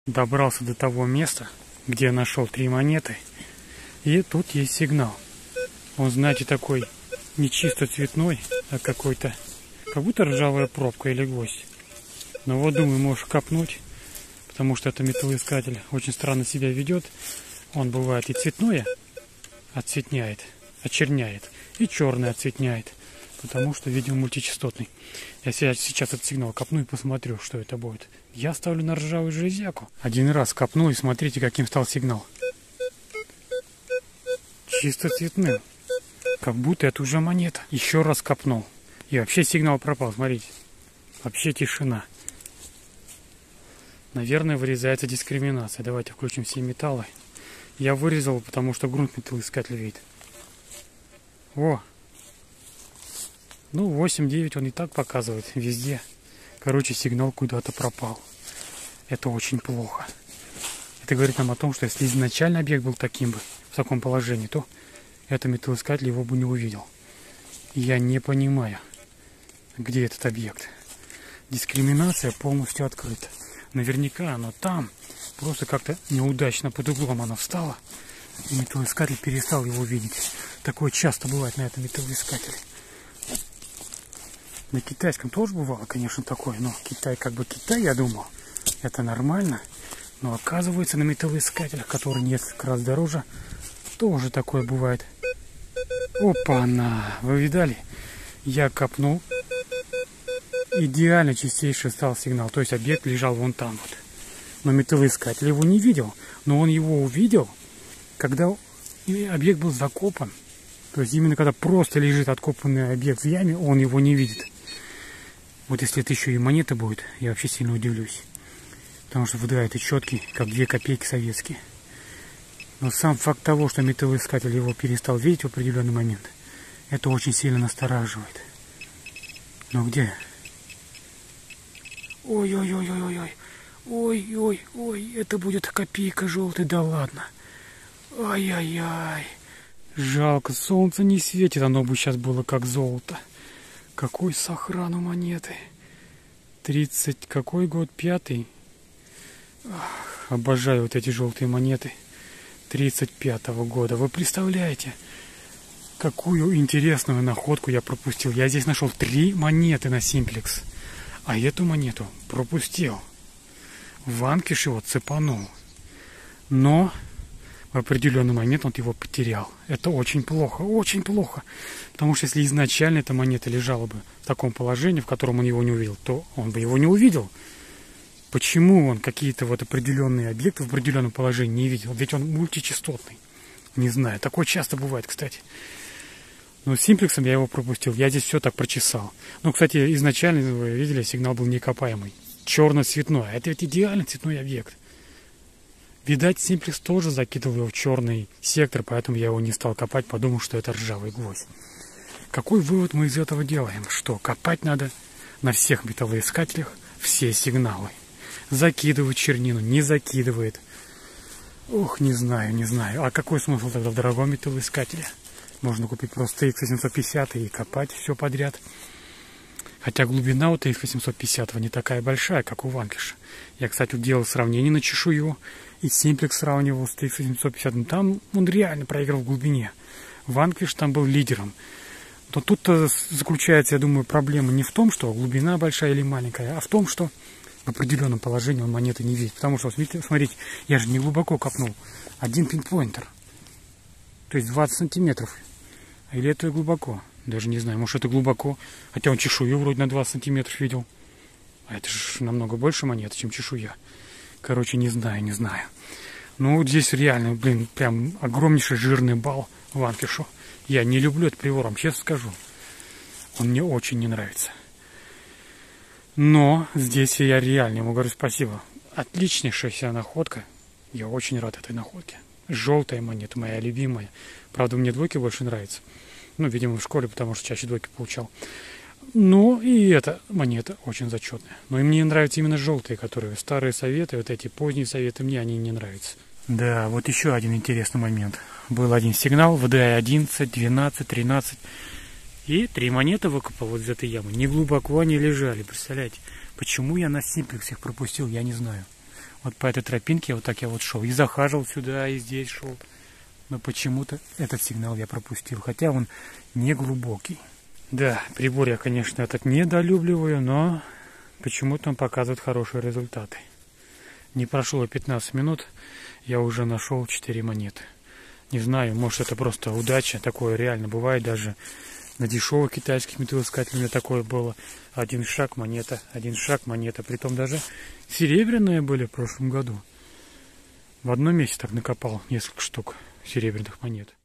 Добрался до того места, где я нашел 3 монеты, и тут есть сигнал. Он, знаете, такой не чисто цветной, а какой-то, как будто ржавая пробка или гвоздь. Но вот, думаю, можешь копнуть, потому что это металлоискатель очень странно себя ведет. Он бывает и цветное отцветняет, очерняет, и черное отцветняет, потому что, видимо, мультичастотный. Я сейчас этот сигнал копну и посмотрю, что это будет. Я ставлю на ржавую железяку. Один раз копну, и смотрите, каким стал сигнал. Чисто цветным. Как будто это уже монета. Еще раз копнул. И вообще сигнал пропал, смотрите. Вообще тишина. Наверное, вырезается дискриминация. Давайте включим все металлы. Я вырезал, потому что грунт металлоискатель видит. О! Ну, 8-9 он и так показывает везде. Короче, сигнал куда-то пропал. Это очень плохо. Это говорит нам о том, что если изначально объект был таким бы, в таком положении, то этот металлоискатель его бы не увидел. Я не понимаю, где этот объект. Дискриминация полностью открыта. Наверняка оно там. Просто как-то неудачно под углом оно встало. И металлоискатель перестал его видеть. Такое часто бывает на этом металлоискателе. На китайском тоже бывало, конечно, такое. Но Китай как бы Китай, я думал. Это нормально. Но оказывается, на металлоискателях, которые несколько раз дороже, тоже такое бывает. Опа-на! Вы видали? Я копнул. Идеально чистейший стал сигнал. То есть объект лежал вон там вот. Но металлоискатель его не видел. Но он его увидел, когда объект был закопан. То есть именно когда просто лежит откопанный объект в яме, он его не видит. Вот если это еще и монета будет, я вообще сильно удивлюсь. Потому что выдает и четкий, как 2 копейки советские. Но сам факт того, что металлоискатель его перестал видеть в определенный момент, это очень сильно настораживает. Но где? Ой-ой-ой-ой-ой. Ой-ой-ой. Это будет копейка желтая, да ладно. Ай-яй-яй. Жалко, солнце не светит, оно бы сейчас было как золото. Какой сохран у монеты. 30, какой год? 5-й? Ах, обожаю вот эти желтые монеты 35-го года. Вы представляете, какую интересную находку я пропустил. Я здесь нашел 3 монеты на Симплекс. А эту монету пропустил. Ванкиш его цепанул. Но в определенный момент он его потерял. Это очень плохо, очень плохо. Потому что если изначально эта монета лежала бы в таком положении, в котором он его не увидел, то он бы его не увидел. Почему он какие-то вот определенные объекты в определенном положении не видел? Ведь он мультичастотный. Не знаю, такое часто бывает, кстати. Но с симплексом я его пропустил. Я здесь все так прочесал. Ну, кстати, изначально, вы видели, сигнал был некопаемый. Черно-цветной. Это ведь идеальный цветной объект. Видать, симплекс тоже закидывал его в черный сектор, поэтому я его не стал копать, подумал, что это ржавый гвоздь. Какой вывод мы из этого делаем? Что копать надо на всех металлоискателях все сигналы. Закидывает чернину, не закидывает. Ох, не знаю, не знаю. А какой смысл тогда в дорогом металлоискателе? Можно купить просто TX-850 и копать все подряд. Хотя глубина у TX-850 не такая большая, как у Ванкиша. Я, кстати, делал сравнение на чешую. И Симплекс сравнивал с TX-850. Но там он реально проиграл в глубине. Ванкиш там был лидером. Но тут заключается, я думаю, проблема не в том, что глубина большая или маленькая, а в том, что в определенном положении он монеты не видит. Потому что, смотрите, я же не глубоко копнул. Один пинпоинтер. То есть 20 сантиметров. Или это глубоко? Даже не знаю, может это глубоко. Хотя он чешую вроде на 20 сантиметров видел. А это же намного больше монеты, чем чешуя. Короче, не знаю, не знаю. Ну, вот здесь реально, блин, прям огромнейший жирный балл Ванкишу. Я не люблю этот прибор, вам честно скажу. Он мне очень не нравится. Но здесь я реально ему говорю спасибо. Отличнейшая находка. Я очень рад этой находке. Желтая монета, моя любимая. Правда, мне двойки больше нравятся. Ну, видимо, в школе, потому что чаще двойки получал. Ну, и эта монета очень зачетная. Но и мне нравятся именно желтые, которые старые советы, вот эти поздние советы, мне они не нравятся. Да, вот еще один интересный момент. Был один сигнал, ВДА 11, 12, 13. И 3 монеты выкопал вот из этой ямы. Не глубоко они лежали, представляете? Почему я на Симплекс их пропустил, я не знаю. Вот по этой тропинке вот так я вот шел. И захаживал сюда, и здесь шел. Но почему-то этот сигнал я пропустил. Хотя он не глубокий. Да, прибор я, конечно, этот недолюбливаю, но почему-то он показывает хорошие результаты. Не прошло 15 минут, я уже нашел 4 монеты. Не знаю, может это просто удача. Такое реально бывает даже на дешевых китайских металлоискателях. У меня такое было. Один шаг монета. Притом даже серебряные были в прошлом году. В одном месте так накопал несколько штук серебряных монет.